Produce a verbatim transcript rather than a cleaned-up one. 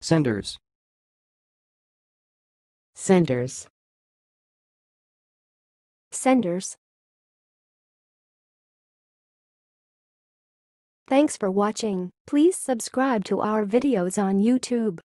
Senders. Senders. Senders. Thanks for watching. Please subscribe to our videos on YouTube.